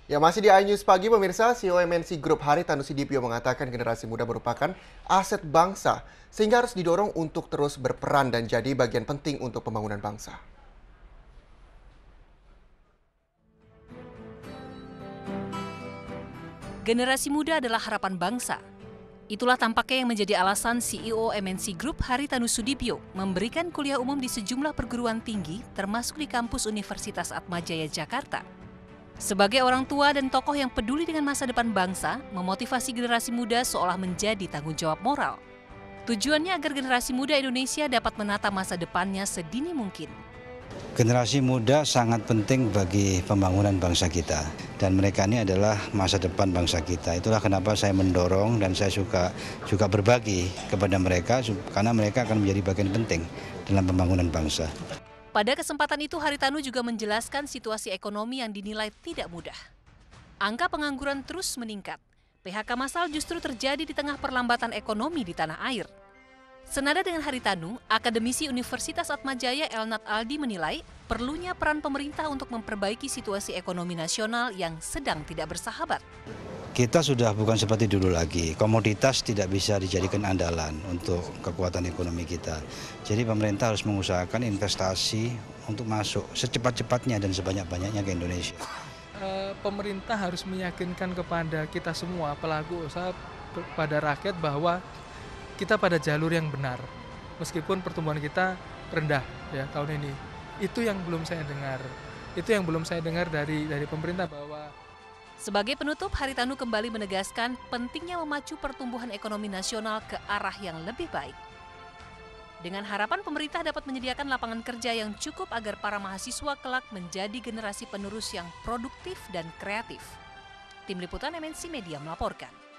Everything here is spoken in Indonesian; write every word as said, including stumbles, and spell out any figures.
Ya, masih di iNews Pagi, pemirsa, C E O M N C Group Haritanu Sudibyo mengatakan generasi muda merupakan aset bangsa, sehingga harus didorong untuk terus berperan dan jadi bagian penting untuk pembangunan bangsa. Generasi muda adalah harapan bangsa. Itulah tampaknya yang menjadi alasan C E O M N C Group Haritanu Sudibyo memberikan kuliah umum di sejumlah perguruan tinggi, termasuk di kampus Universitas Atmajaya Jakarta. Sebagai orang tua dan tokoh yang peduli dengan masa depan bangsa, memotivasi generasi muda seolah menjadi tanggung jawab moral. Tujuannya agar generasi muda Indonesia dapat menata masa depannya sedini mungkin. Generasi muda sangat penting bagi pembangunan bangsa kita, dan mereka ini adalah masa depan bangsa kita. Itulah kenapa saya mendorong dan saya suka juga berbagi kepada mereka, karena mereka akan menjadi bagian penting dalam pembangunan bangsa. Pada kesempatan itu, Haritanu juga menjelaskan situasi ekonomi yang dinilai tidak mudah. Angka pengangguran terus meningkat. P H K massal justru terjadi di tengah perlambatan ekonomi di tanah air. Senada dengan Haritanu, akademisi Universitas Atmajaya Elnat Aldi menilai perlunya peran pemerintah untuk memperbaiki situasi ekonomi nasional yang sedang tidak bersahabat. Kita sudah bukan seperti dulu lagi, komoditas tidak bisa dijadikan andalan untuk kekuatan ekonomi kita. Jadi pemerintah harus mengusahakan investasi untuk masuk secepat-cepatnya dan sebanyak-banyaknya ke Indonesia. Pemerintah harus meyakinkan kepada kita semua, pelaku usaha, kepada rakyat bahwa kita pada jalur yang benar. Meskipun pertumbuhan kita rendah ya tahun ini. Itu yang belum saya dengar. Itu yang belum saya dengar dari dari pemerintah bahwa. Sebagai penutup, Haritanu kembali menegaskan pentingnya memacu pertumbuhan ekonomi nasional ke arah yang lebih baik. Dengan harapan pemerintah dapat menyediakan lapangan kerja yang cukup agar para mahasiswa kelak menjadi generasi penerus yang produktif dan kreatif. Tim Liputan M N C Media melaporkan.